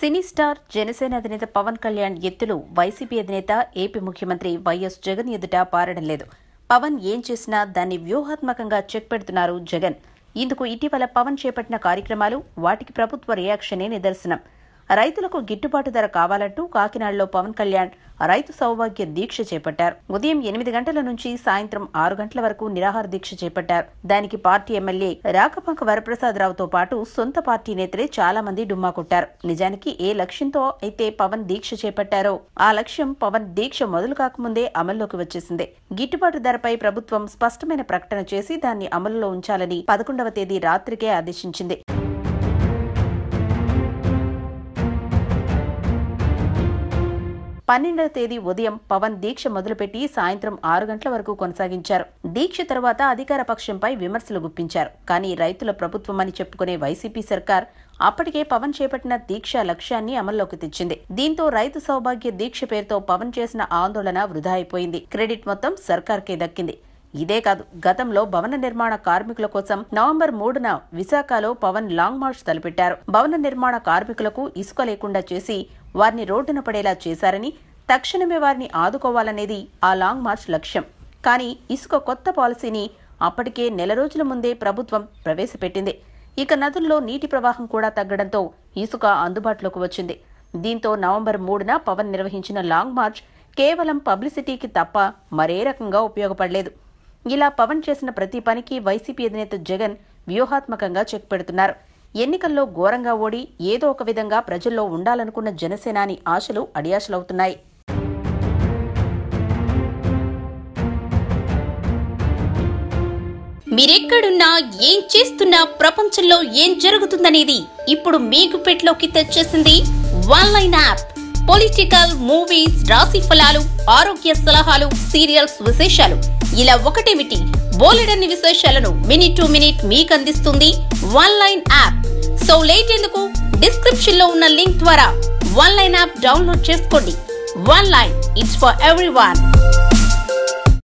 Cine star Janasena అధినేత పవన్ కళ్యాణ్ ఎత్తులు YCP అధినేత ఏపీ ముఖ్యమంత్రి వైఎస్ జగన్ ఎదుట పారడం లేదు. పవన్ ఏం చేసినా దాన్ని వ్యూహాత్మకంగా చెక్ పెడుతున్నారు జగన్. ఇందుకు ఇటీవల పవన్ చేపట్టిన కార్యక్రమాలు, వాటికి ప్రభుత్వ రియాక్షనే నిదర్శనం. రైతులకు గిట్టుబాటు ధర కావాలంటూ కాకినాడలో పవన్ కళ్యాణ్ రైతు సౌభాగ్య దీక్ష చేపట్టారు. ఉదయం 8 గంటల నుంచి సాయంత్రం 6 గంటల వరకు నిరాహార దీక్ష చేపట్టారు. దానికి పార్టీ ఎమ్మెల్యే రాకపాక వరప్రసాదరావుతో పాటు సొంత పార్టీ నేతలే చాలా మంది డుమ్మా కొట్టారు. నిజానికి ఏ లక్ష్యంతో అయితే పవన్ దీక్ష చేపట్టారో ఆ లక్ష్యం పవన్ దీక్ష మొదలు కాకముందే అమల్లోకి వచ్చేసింది. గిట్టుబాటు ధరపై ప్రభుత్వం స్పష్టమైన ప్రకటన చేసి దాన్ని అమలులో ఉంచాలని 11వ తేదీ రాత్రికే ఆదేశించింది. 12వ తేదీ ఉదయం పవన్ దీక్ష మొదలుపెట్టి సాయంత్రం 6 గంటల వరకు కొనసాగించారు. దీక్ష తర్వాత అధికార పక్షంపై విమర్శలు గుప్పించారు. కానీ రైతుల ప్రభుత్వమని చెప్పుకునే వైసీపీ సర్కార్ అప్పటికే పవన్ చేపట్టిన దీక్ష లక్ష్యాన్ని అమల్లోకి తెచ్చింది. దీంతో రైతు సౌభాగ్య దీక్ష పేరుతో పవన్ చేసిన ఆందోళన వృధా అయిపోయింది. క్రెడిట్ మొత్తం సర్కార్కే దక్కింది. ఇదే కాదు, గతంలో భవన నిర్మాణ కార్మికుల కోసం నవంబర్ 3న విశాఖలో పవన్ లాంగ్ మార్చ్ తలపెట్టారు. భవన నిర్మాణ కార్మికులకు ఇసుక లేకుండా చేసి వారిని రోడ్డున పడేలా చేశారని, తక్షణమే వారిని ఆదుకోవాలనేది ఆ లాంగ్ మార్చ్ లక్ష్యం. కానీ ఇసుక కొత్త పాలసీని అప్పటికే నెల రోజుల ముందే ప్రభుత్వం ప్రవేశపెట్టింది. ఇక నదుల్లో నీటి ప్రవాహం కూడా తగ్గడంతో ఇసుక అందుబాటులోకి వచ్చింది. దీంతో నవంబర్ 3న పవన్ నిర్వహించిన లాంగ్ మార్చ్ కేవలం పబ్లిసిటీకి తప్ప మరే రకంగా ఉపయోగపడలేదు. ఇలా పవన్ చేసిన ప్రతి పనికి వైసీపీ అధినేత జగన్ వ్యూహాత్మకంగా చెక్ పెడుతున్నారు. ఎన్నికల్లో ఘోరంగా ఓడి ఏదో ఒక విధంగా ప్రజల్లో ఉండాలనుకున్న జనసేనాని ఆశలు అడియాశలవుతున్నాయి. మీరెక్కడున్నా, ఏం చేస్తున్నా, ప్రపంచంలో ఏం జరుగుతుందనేది ఇప్పుడు మీ గుప్పెట్లోకి తెచ్చేసింది ఆన్లైన్ యాప్. పొలిటికల్, మూవీస్, రాశి ఫలాలు, ఆరోగ్య సలహాలు, సీరియల్స్ విశేషాలు, ఇలా ఒకటేమిటి బోలెడన్ని విశేషాలను మినిట్ టు మినిట్ మీకు అందిస్తుంది ఆన్లైన్ యాప్. సో లేట్ ఎందుకు, డిస్క్రిప్షన్ లో ఉన్న లింక్ ద్వారా ఆన్లైన్ యాప్ డౌన్లోడ్ చేసుకోండి. Online, it's for everyone.